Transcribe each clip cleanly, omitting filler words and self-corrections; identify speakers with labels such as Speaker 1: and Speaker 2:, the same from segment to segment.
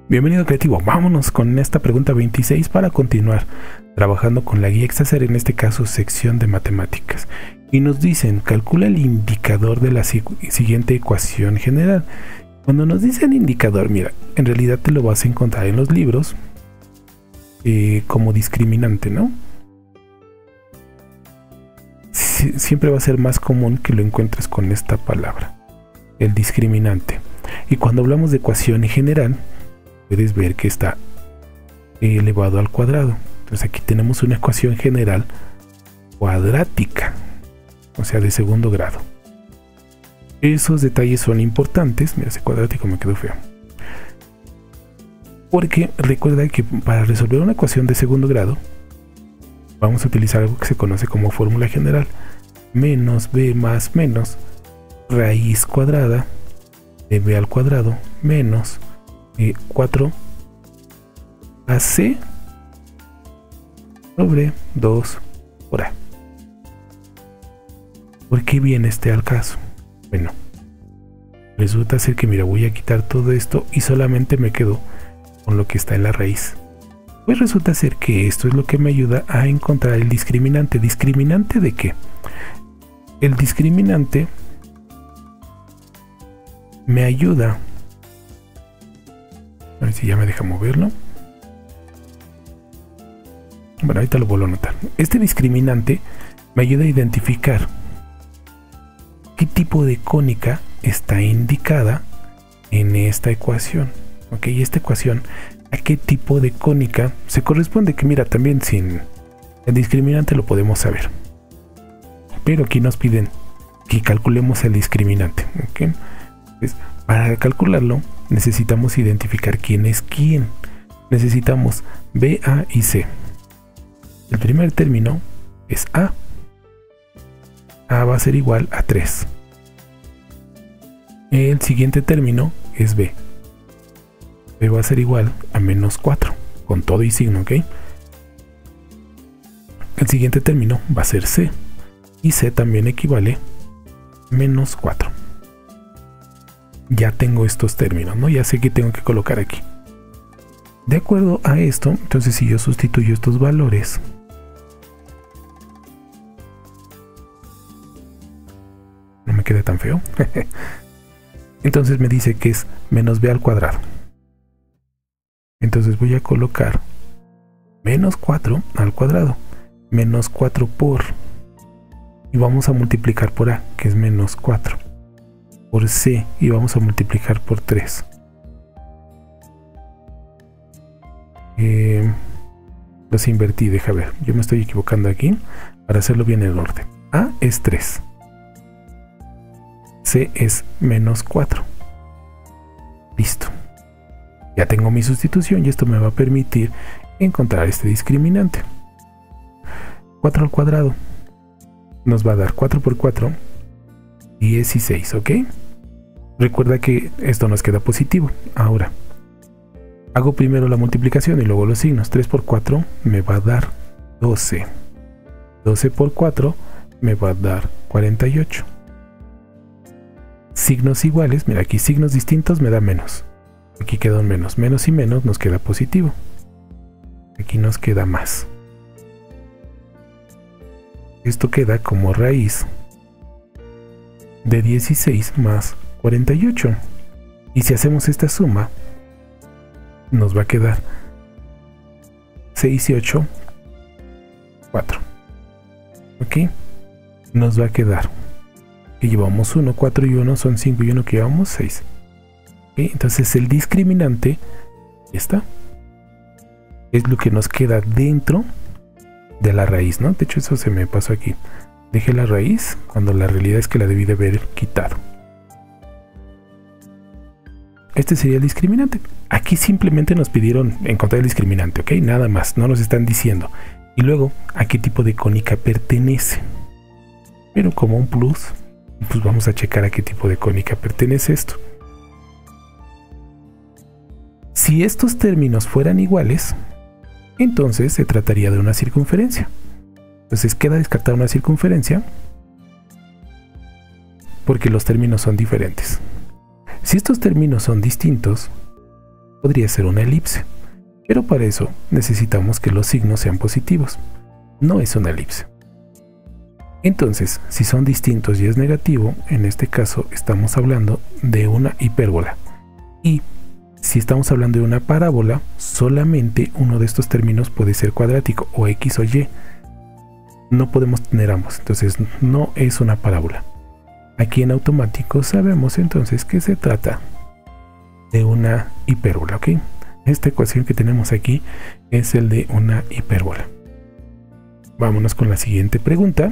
Speaker 1: Bienvenido creativo, vámonos con esta pregunta 26 para continuar trabajando con la guía Exacer, en este caso sección de matemáticas. Y nos dicen, calcula el indicador de la siguiente ecuación general. Cuando nos dicen indicador, mira, en realidad te lo vas a encontrar en los libros como discriminante, ¿no? Siempre va a ser más común que lo encuentres con esta palabra, el discriminante. Y cuando hablamos de ecuación general, puedes ver que está elevado al cuadrado. Entonces aquí tenemos una ecuación general cuadrática, o sea, de segundo grado. Esos detalles son importantes. Mira, ese cuadrático me quedó feo. Porque recuerda que para resolver una ecuación de segundo grado, vamos a utilizar algo que se conoce como fórmula general. Menos b más menos raíz cuadrada de b al cuadrado menos 4 AC sobre 2 por A. ¿Por qué viene este al caso? Bueno, resulta ser que, mira, voy a quitar todo esto y solamente me quedo con lo que está en la raíz. Pues resulta ser que esto es lo que me ayuda a encontrar el discriminante. ¿Discriminante de qué? El discriminante me ayuda, a ver si ya me deja moverlo. Bueno, ahorita lo vuelvo a anotar. Este discriminante me ayuda a identificar qué tipo de cónica está indicada en esta ecuación. Ok, esta ecuación, ¿a qué tipo de cónica se corresponde? Que mira, también sin el discriminante lo podemos saber. Pero aquí nos piden que calculemos el discriminante. ¿Okay? Entonces, para calcularlo necesitamos identificar quién es quién. Necesitamos B, A y C. El primer término es A. A va a ser igual a 3. El siguiente término es B. B va a ser igual a menos 4, con todo y signo, ¿ok? El siguiente término va a ser C. Y C también equivale a menos 4. Ya tengo estos términos, ¿no? Ya sé que tengo que colocar aquí. De acuerdo a esto, entonces si yo sustituyo estos valores, no me quede tan feo. Entonces me dice que es menos b al cuadrado. Entonces voy a colocar menos 4 al cuadrado. Menos 4 por... y vamos a multiplicar por A, que es menos 4. Por C, y vamos a multiplicar por 3. Los invertí, deja ver. Yo me estoy equivocando aquí. Para hacerlo bien en orden. A es 3. C es menos 4. Listo. Ya tengo mi sustitución y esto me va a permitir encontrar este discriminante. 4 al cuadrado nos va a dar 4 por 4, 16, ¿ok? Recuerda que esto nos queda positivo. Ahora, hago primero la multiplicación y luego los signos. 3 por 4 me va a dar 12. 12 por 4 me va a dar 48. Signos iguales, mira, aquí signos distintos me da menos. Aquí queda un menos. Menos y menos nos queda positivo. Aquí nos queda más. Esto queda como raíz de 16 más 48. Y si hacemos esta suma, nos va a quedar 6 y 8, 4. ¿Ok? Nos va a quedar que llevamos 1, 4 y 1 son 5 y 1 que llevamos 6. ¿Okay? Entonces el discriminante está. Es lo que nos queda dentro de la raíz, ¿no? De hecho eso se me pasó aquí. Dejé la raíz cuando la realidad es que la debí de haber quitado. Este sería el discriminante. Aquí simplemente nos pidieron encontrar el discriminante, ¿ok? Nada más, no nos están diciendo. Y luego, ¿a qué tipo de cónica pertenece? Pero como un plus, pues vamos a checar a qué tipo de cónica pertenece esto. Si estos términos fueran iguales, entonces se trataría de una circunferencia. Entonces queda descartada una circunferencia porque los términos son diferentes. Si estos términos son distintos, podría ser una elipse. Pero para eso necesitamos que los signos sean positivos. No es una elipse. Entonces, si son distintos y es negativo, en este caso estamos hablando de una hipérbola. Y si estamos hablando de una parábola, solamente uno de estos términos puede ser cuadrático, o X o Y. No podemos tener ambos, entonces no es una parábola. Aquí en automático sabemos entonces que se trata de una hipérbola, ¿ok? Esta ecuación que tenemos aquí es el de una hipérbola. Vámonos con la siguiente pregunta.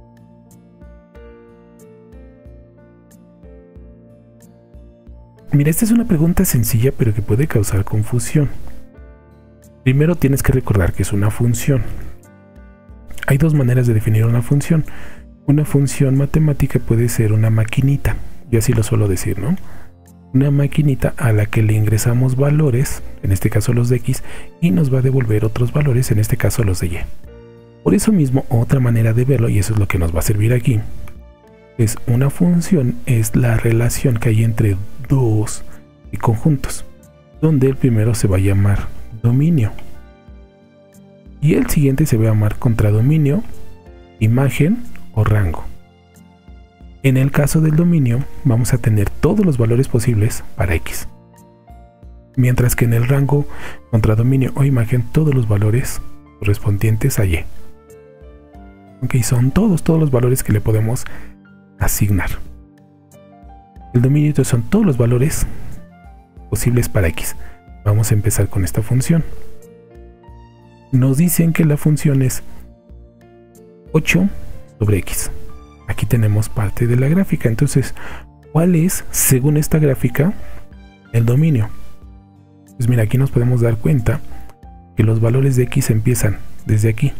Speaker 1: Mira, esta es una pregunta sencilla pero que puede causar confusión. Primero tienes que recordar que es una función. Hay dos maneras de definir una función. Una función matemática puede ser una maquinita, yo así lo suelo decir, ¿no? Una maquinita a la que le ingresamos valores, en este caso los de X, y nos va a devolver otros valores, en este caso los de Y. Por eso mismo, otra manera de verlo, y eso es lo que nos va a servir aquí, es una función, es la relación que hay entre dos conjuntos, donde el primero se va a llamar dominio y el siguiente se va a llamar contradominio, imagen o rango. En el caso del dominio vamos a tener todos los valores posibles para X, mientras que en el rango, contradominio o imagen, todos los valores correspondientes a Y. Ok, son todos los valores que le podemos asignar. El dominio son todos los valores posibles para X. Vamos a empezar con esta función. Nos dicen que la función es 8 sobre X. Aquí tenemos parte de la gráfica. Entonces, ¿cuál es, según esta gráfica, el dominio? Pues mira, aquí nos podemos dar cuenta que los valores de X empiezan desde aquí.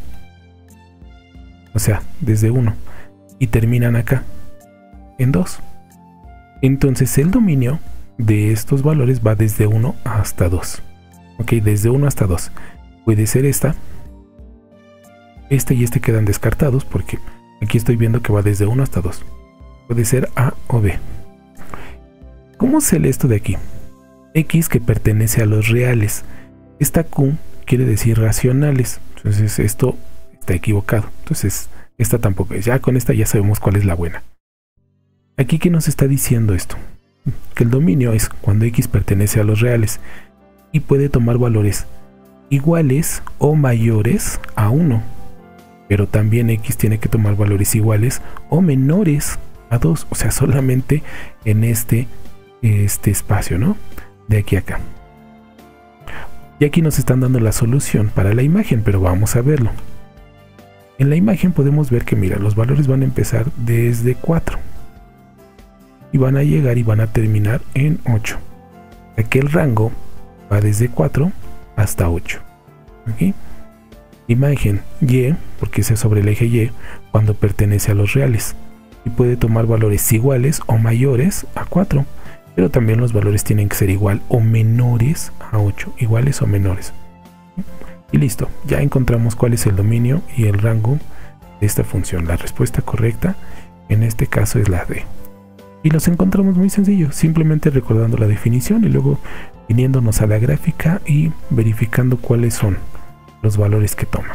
Speaker 1: O sea, desde 1. Y terminan acá, en 2. Entonces el dominio de estos valores va desde 1 hasta 2. Ok, desde 1 hasta 2. Puede ser esta. Este y este quedan descartados porque aquí estoy viendo que va desde 1 hasta 2. Puede ser A o B. ¿Cómo se lee esto de aquí? X que pertenece a los reales. Esta Q quiere decir racionales. Entonces esto está equivocado. Entonces esta tampoco es. Ya con esta ya sabemos cuál es la buena. Aquí, ¿qué nos está diciendo esto? Que el dominio es cuando X pertenece a los reales y puede tomar valores iguales o mayores a 1. Pero también X tiene que tomar valores iguales o menores a 2. O sea, solamente en este espacio, ¿no? De aquí a acá. Y aquí nos están dando la solución para la imagen, pero vamos a verlo. En la imagen podemos ver que, mira, los valores van a empezar desde 4. Y van a llegar y van a terminar en 8. Aquí el rango va desde 4 hasta 8. ¿Okay? Imagen Y, porque es sobre el eje Y, cuando pertenece a los reales. Y puede tomar valores iguales o mayores a 4. Pero también los valores tienen que ser igual o menores a 8. Iguales o menores. Y listo, ya encontramos cuál es el dominio y el rango de esta función. La respuesta correcta en este caso es la D. Y los encontramos muy sencillo, simplemente recordando la definición y luego viniéndonos a la gráfica y verificando cuáles son los valores que toma.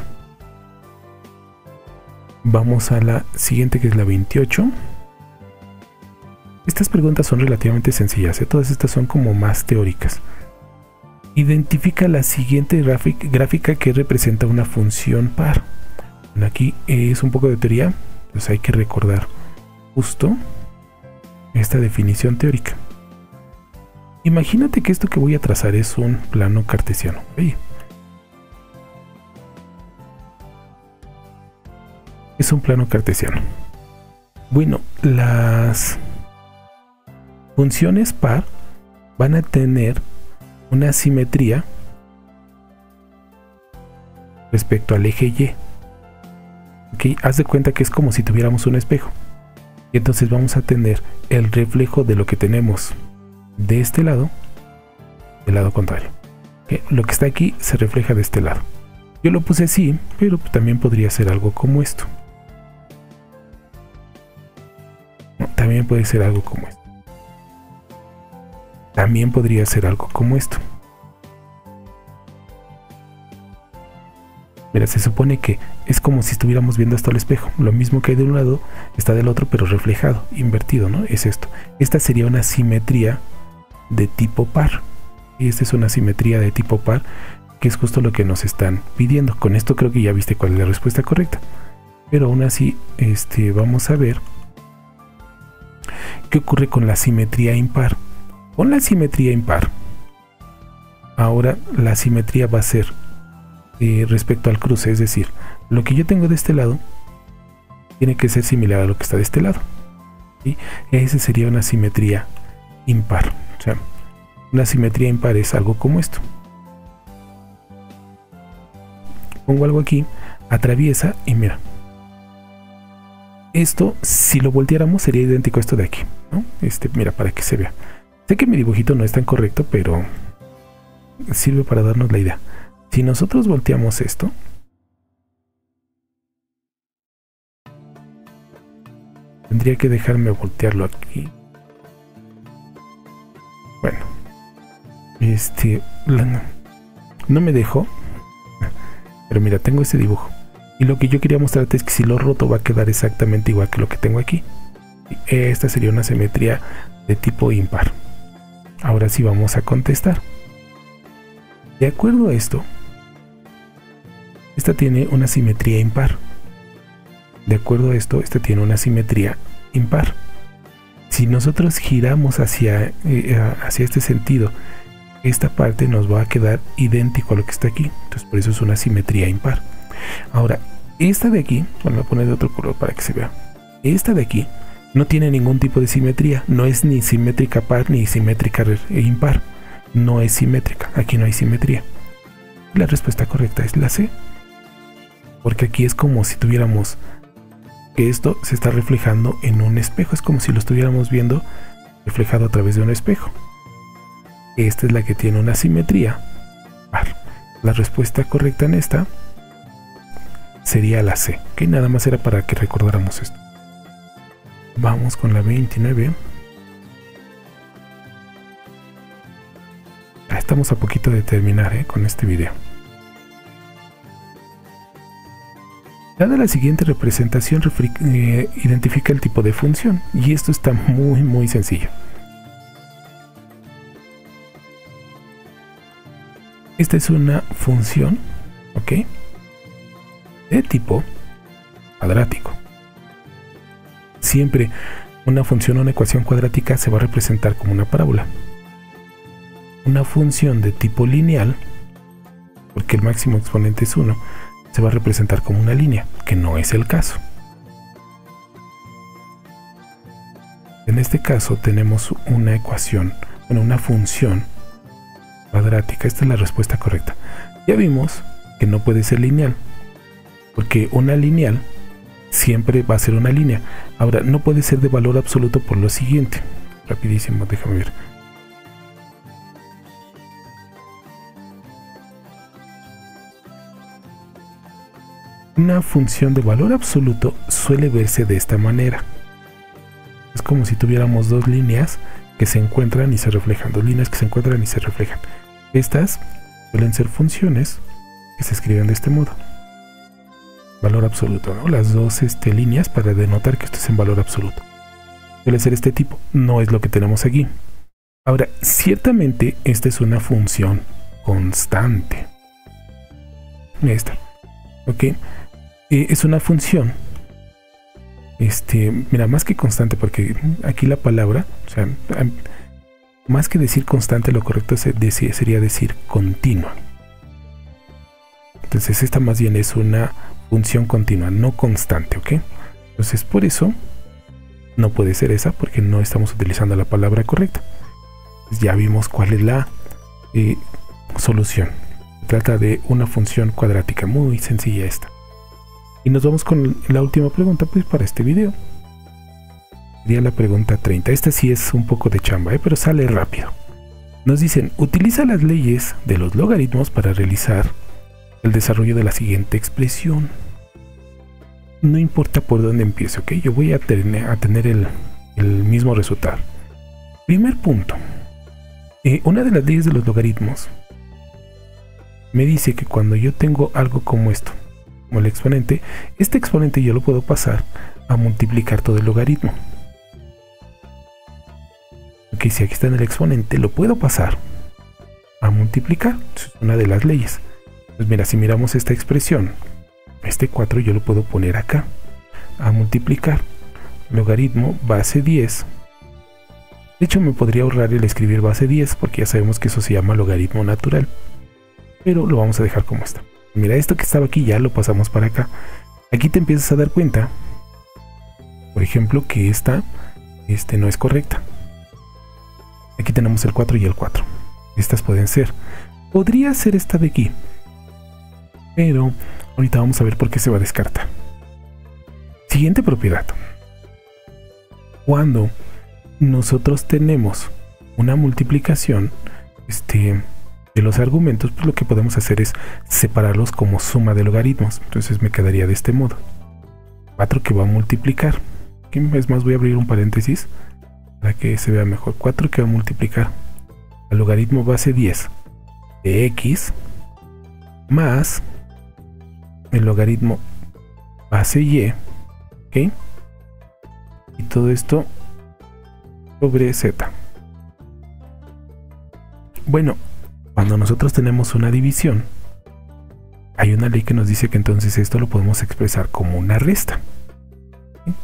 Speaker 1: Vamos a la siguiente, que es la 28. Estas preguntas son relativamente sencillas, todas estas son como más teóricas. Identifica la siguiente gráfica que representa una función par. Bueno, aquí es un poco de teoría, pues hay que recordar justo esta definición teórica. Imagínate que esto que voy a trazar es un plano cartesiano. ¿Sí? Es un plano cartesiano. Bueno, las funciones par van a tener una simetría respecto al eje Y. ¿Okay? Haz de cuenta que es como si tuviéramos un espejo. Y entonces vamos a tener el reflejo de lo que tenemos de este lado, del lado contrario. ¿Okay? Lo que está aquí se refleja de este lado. Yo lo puse así, pero también podría ser algo como esto. No, también puede ser algo como esto. También podría ser algo como esto. Mira, se supone que es como si estuviéramos viendo esto al espejo. Lo mismo que hay de un lado está del otro, pero reflejado, invertido, ¿no? Es esto. Esta sería una simetría de tipo par. Y esta es una simetría de tipo par, que es justo lo que nos están pidiendo. Con esto creo que ya viste cuál es la respuesta correcta. Pero aún así, vamos a ver qué ocurre con la simetría impar. Con la simetría impar, ahora la simetría va a ser respecto al cruce, es decir, lo que yo tengo de este lado tiene que ser similar a lo que está de este lado. ¿Sí? Esa sería una simetría impar. O sea, una simetría impar es algo como esto. Pongo algo aquí, atraviesa y mira. Esto, si lo volteáramos, sería idéntico a esto de aquí, ¿no? Mira, para que se vea. Sé que mi dibujito no es tan correcto, pero sirve para darnos la idea. Si nosotros volteamos esto, tendría que dejarme voltearlo aquí. Bueno, no me dejó, pero mira, tengo este dibujo. Y lo que yo quería mostrarte es que si lo roto va a quedar exactamente igual que lo que tengo aquí. Esta sería una simetría de tipo impar. Ahora sí vamos a contestar. De acuerdo a esto, esta tiene una simetría impar. De acuerdo a esto, esta tiene una simetría impar. Si nosotros giramos hacia este sentido, esta parte nos va a quedar idéntico a lo que está aquí. Entonces por eso es una simetría impar. Ahora, esta de aquí, bueno, voy a poner de otro color para que se vea. Esta de aquí no tiene ningún tipo de simetría. No es ni simétrica par ni simétrica impar. No es simétrica. Aquí no hay simetría. La respuesta correcta es la C. Porque aquí es como si tuviéramos que esto se está reflejando en un espejo. Es como si lo estuviéramos viendo reflejado a través de un espejo. Esta es la que tiene una simetría par. La respuesta correcta en esta sería la C, que nada más era para que recordáramos esto. Vamos con la 29. Estamos a poquito de terminar con este video. Dada la siguiente representación, identifica el tipo de función, y esto está muy sencillo. Esta es una función, ¿ok?, de tipo cuadrático. Siempre una función o una ecuación cuadrática se va a representar como una parábola. Una función de tipo lineal, porque el máximo exponente es 1, se va a representar como una línea, que no es el caso. En este caso tenemos una ecuación, bueno, una función cuadrática. Esta es la respuesta correcta. Ya vimos que no puede ser lineal, porque una lineal siempre va a ser una línea. Ahora, no puede ser de valor absoluto por lo siguiente. Rapidísimo, déjame ver. Una función de valor absoluto suele verse de esta manera. Es como si tuviéramos dos líneas que se encuentran y se reflejan. Dos líneas que se encuentran y se reflejan. Estas suelen ser funciones que se escriben de este modo. Valor absoluto, ¿no? Las dos líneas para denotar que esto es en valor absoluto. Suele ser este tipo, no es lo que tenemos aquí. Ahora, ciertamente esta es una función constante. Esta, ¿ok? Es una función, mira, más que constante, porque aquí la palabra, o sea, más que decir constante, lo correcto sería decir continua. Entonces esta más bien es una función continua, no constante, ¿ok? Entonces por eso no puede ser esa, porque no estamos utilizando la palabra correcta. Pues ya vimos cuál es la solución. Se trata de una función cuadrática, muy sencilla esta. Y nos vamos con la última pregunta, pues, para este video. Sería la pregunta 30. Esta sí es un poco de chamba, pero sale rápido. Nos dicen, utiliza las leyes de los logaritmos para realizar el desarrollo de la siguiente expresión. No importa por dónde empiece, ¿ok? Yo voy a tener el mismo resultado. Primer punto. Una de las leyes de los logaritmos me dice que cuando yo tengo algo como esto, como el exponente. Este exponente yo lo puedo pasar a multiplicar todo el logaritmo. Ok, si aquí está en el exponente, lo puedo pasar a multiplicar. Es una de las leyes. Pues mira, si miramos esta expresión, este 4 yo lo puedo poner acá a multiplicar. Logaritmo base 10. De hecho, me podría ahorrar el escribir base 10 porque ya sabemos que eso se llama logaritmo natural. Pero lo vamos a dejar como está. Mira, esto que estaba aquí ya lo pasamos para acá. Aquí te empiezas a dar cuenta, por ejemplo, que esta no es correcta. Aquí tenemos el 4 y el 4. Estas pueden ser. Podría ser esta de aquí. Pero ahorita vamos a ver por qué se va a descartar. Siguiente propiedad. Cuando nosotros tenemos una multiplicación de los argumentos, pues lo que podemos hacer es separarlos como suma de logaritmos. Entonces me quedaría de este modo. 4 que va a multiplicar. Es más, voy a abrir un paréntesis para que se vea mejor. 4 que va a multiplicar al logaritmo base 10 de x más el logaritmo base y, ¿ok? Y todo esto sobre z. Bueno, cuando nosotros tenemos una división, hay una ley que nos dice que entonces esto lo podemos expresar como una resta. ¿Sí?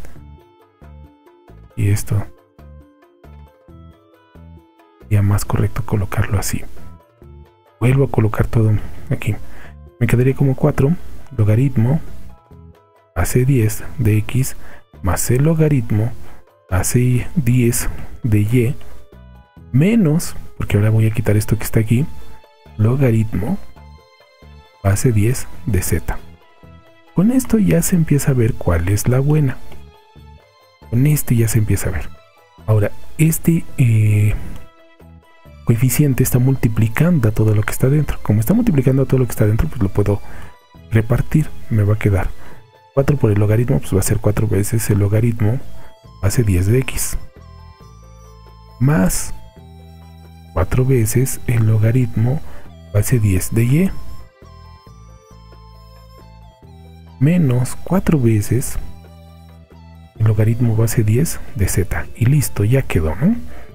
Speaker 1: Y esto sería más correcto colocarlo así. Vuelvo a colocar todo aquí. Me quedaría como 4 logaritmo base 10 de x más el logaritmo base 10 de y menos, porque ahora voy a quitar esto que está aquí, logaritmo base 10 de z. Con esto ya se empieza a ver cuál es la buena. Con este ya se empieza a ver. Ahora, este coeficiente está multiplicando a todo lo que está dentro. Como está multiplicando a todo lo que está dentro, pues lo puedo repartir. Me va a quedar 4 por el logaritmo, pues va a ser 4 veces el logaritmo base 10 de x. Más 4 veces el logaritmo base 10 de y. Menos 4 veces el logaritmo base 10 de z. Y listo, ya quedó, ¿no?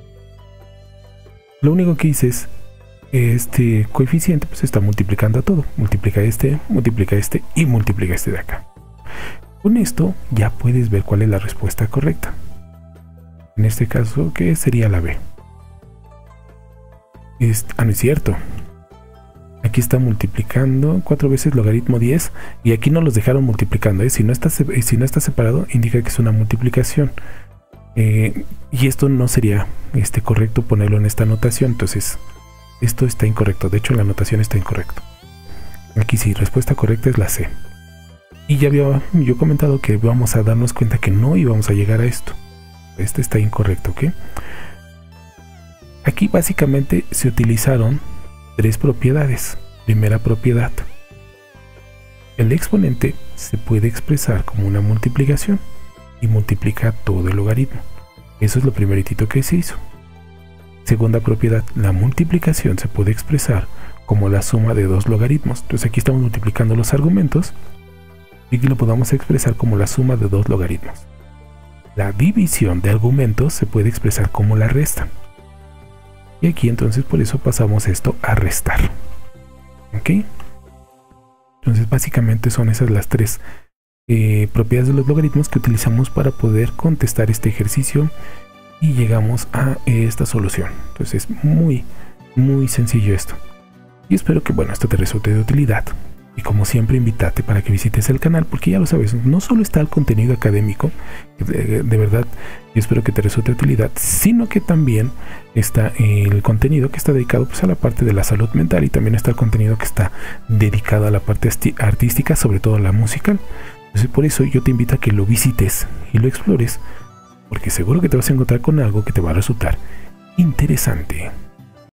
Speaker 1: Lo único que hice es este coeficiente pues está multiplicando a todo. Multiplica este y multiplica este de acá. Con esto ya puedes ver cuál es la respuesta correcta. En este caso, ¿qué sería la B? No es cierto. Aquí está multiplicando 4 veces logaritmo 10 y aquí no los dejaron multiplicando, ¿eh? Si no está separado, indica que es una multiplicación. Y esto no sería correcto ponerlo en esta notación, entonces esto está incorrecto. De hecho, la notación está incorrecta. Aquí sí, respuesta correcta es la C. Y ya había yo comentado que vamos a darnos cuenta que no íbamos a llegar a esto. Este está incorrecto, ¿ok? Aquí básicamente se utilizaron 3 propiedades. Primera propiedad. El exponente se puede expresar como una multiplicación y multiplica todo el logaritmo. Eso es lo primeritito que se hizo. Segunda propiedad. La multiplicación se puede expresar como la suma de 2 logaritmos. Entonces aquí estamos multiplicando los argumentos y aquí lo podamos expresar como la suma de 2 logaritmos. La división de argumentos se puede expresar como la resta. Y aquí entonces por eso pasamos esto a restar. ¿Ok? Entonces básicamente son esas las 3 propiedades de los logaritmos que utilizamos para poder contestar este ejercicio y llegamos a esta solución. Entonces es muy sencillo esto. Y espero que esto te resulte de utilidad. Y como siempre, invítate para que visites el canal, porque ya lo sabes, no solo está el contenido académico, de verdad, yo espero que te resulte de utilidad, sino que también está el contenido que está dedicado pues a la parte de la salud mental, y también está el contenido que está dedicado a la parte artística, sobre todo la musical. Entonces por eso yo te invito a que lo visites y lo explores, porque seguro que te vas a encontrar con algo que te va a resultar interesante.